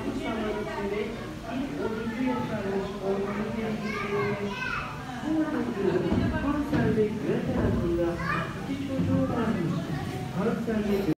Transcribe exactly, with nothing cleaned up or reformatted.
altmış zaman içinde ilk onuncu yaşanmış ormanın temsilcileri bu ödülü Hansel ve Gretel adında iki çocuğu varmış. Hansel ve